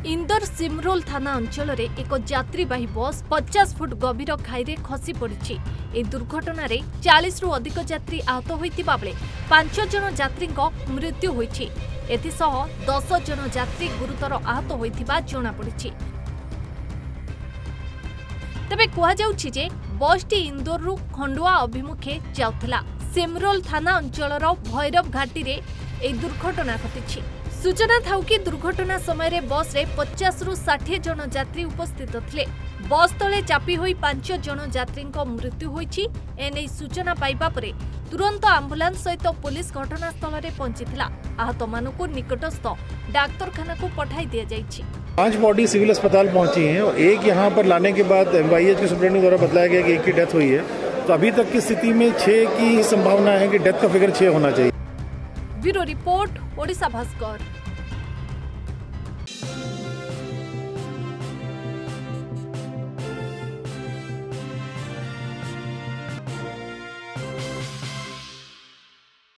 इंदौर सिमरोल थाना अंचल एक यात्रीवाही बस 50 फुट गभीर खाई खसी पड़ी। ए दुर्घटना 40 रु अधिक यात्री आहत होता बेले 5 जन यात्री मृत्यु होती। एथिसह 10 जन यात्री गुरुतर आहत होता जमापड़ी। तेबे कहुछि जे बसटी इंदौर रु खंडुआ अभिमुखे जाउथला। सिमरोल थाना अंचल भैरव घाटी रे ए दुर्घटना घटी। सूचना थाउ कि दुर्घटना समय बस रे 50 रु 60 जन यात्री उपस्थित थिले। बस तले चापी होई 5 जन यात्री मृत्यु होईछि। एने सूचना पाइबा परे तुरंत आंबुलांस सहित पुलिस घटनास्थल रे पहुंचीथिला। आहत मानकु निकटस्थ डाक्तरखाना को पठाई दिया जाइछि। 5 बॉडी सिविल अस्पताल पहुंची हैं और एक यहां पर लाने के बाद MYH के सुप्रीटेंडेंट द्वारा बताया गया कि एक की डेथ हुई है। तो अभी तक की स्थिति में 6 की संभावना है कि डेथ का फिगर 6 होना चाहिए। Bureau report, Odisha Bhaskar.